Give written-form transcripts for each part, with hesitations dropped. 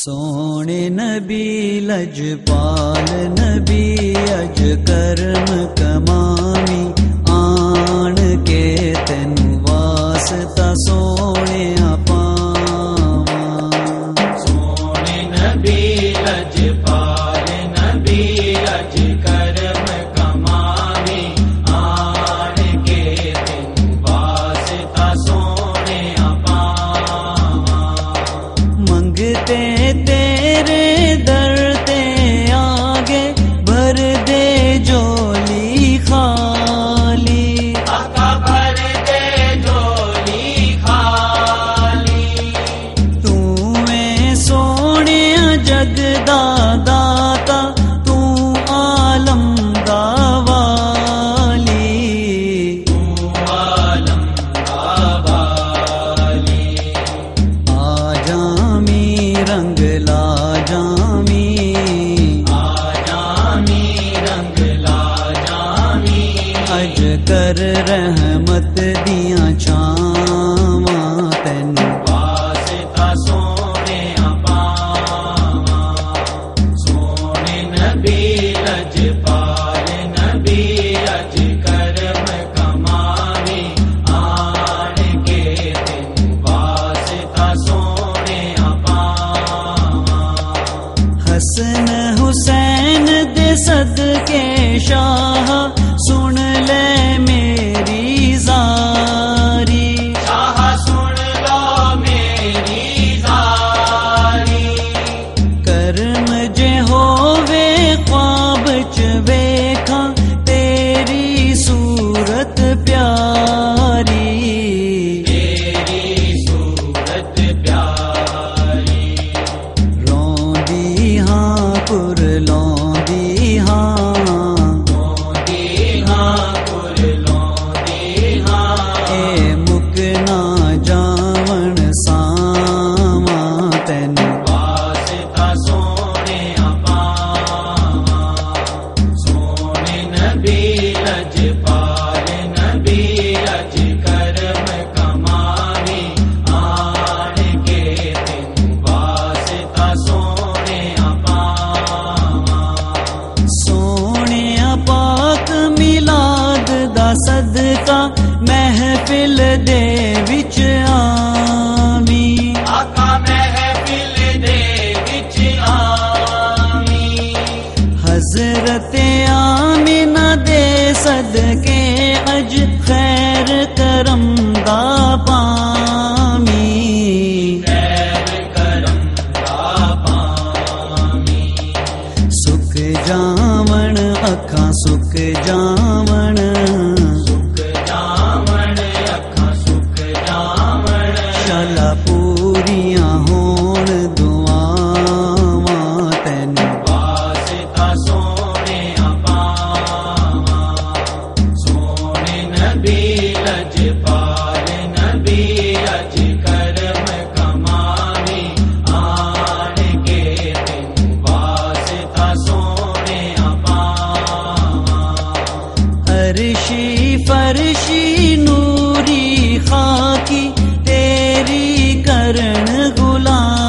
सोने नबी लजपाल नबी अज करम कमावी आन के तेनु वास्ता सोने पावा। सोने नबी लजपाल नबी अज करम कमावी आन के तेनु वास्ता सोने पावा। मंगते तेरे दर ते आगे भर दे झोली खाली। आका भर दे झोली खाली। तू है सोने जगदा दाता तू आलम दा वाली। तू आलम दा वाली। आ जामी रंग ला जामी आ जामी रंग ला जामी। अज कर रहमत दियां छावां तैनू। वास्ता सोने पावा। सोने नबी लजपाल नबी अज करम कमावी आन के तेनु वास्ता सोने पावा। हसन हुसैन दे सदके शाह सुन ले मेरी ज़ारी। शाह सुन लो मेरी ज़ारी। करम जे होवे ख्वाब च वेखा तेरी सूरत प्यारी। तेरी सूरत प्यारी। रोंदी हाँ कुरलौंदी हाँ लोंदी हाँ कुरलोंदी हाँ। ए मुकना जावण सावा तैनू। वास्ता सोने पावा। सोने नबी लजपाल नबी अज करम कमावी आन के तेनु वास्ता सोने पावा। सोने पाक मिलाद दा सदका महफिल दे विच आवी। आका महफिल दे विच आवी। हजरत आमिना दे सदके अज खैर करम दा पामी। खैर करम दा पामी। सुख जावण अखां सुख जावण सुख जावण अखां सुख जावण। शाला पूरियां होण दुआवां तैनू। वास्ता सोने पावा। सोने नबी लजपाल नबी अज करम कमावी आन के तेनु वास्ता सोने पावा। अर्शी फरशी नूरी खाकी तेरी करण गुलाम।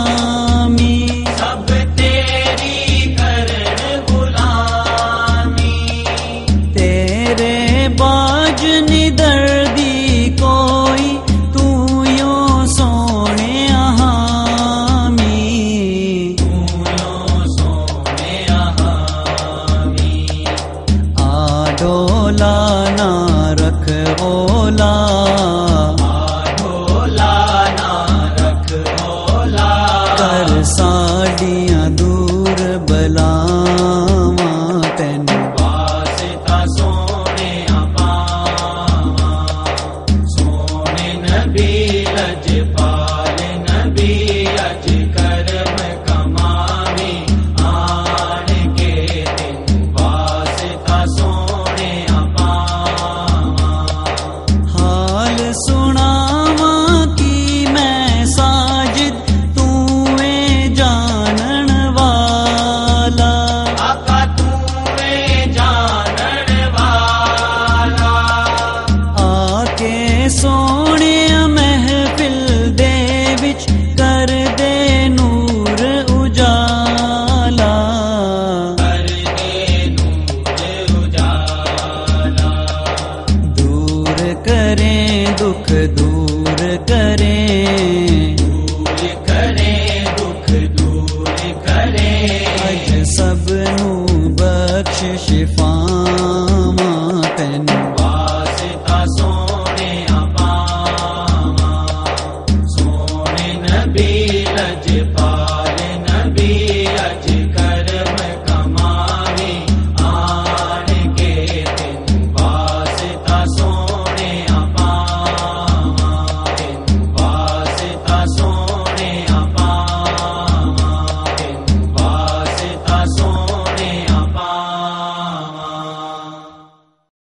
करें, दूर करें दुख दूर करें, अज सब नू बख्श शिफा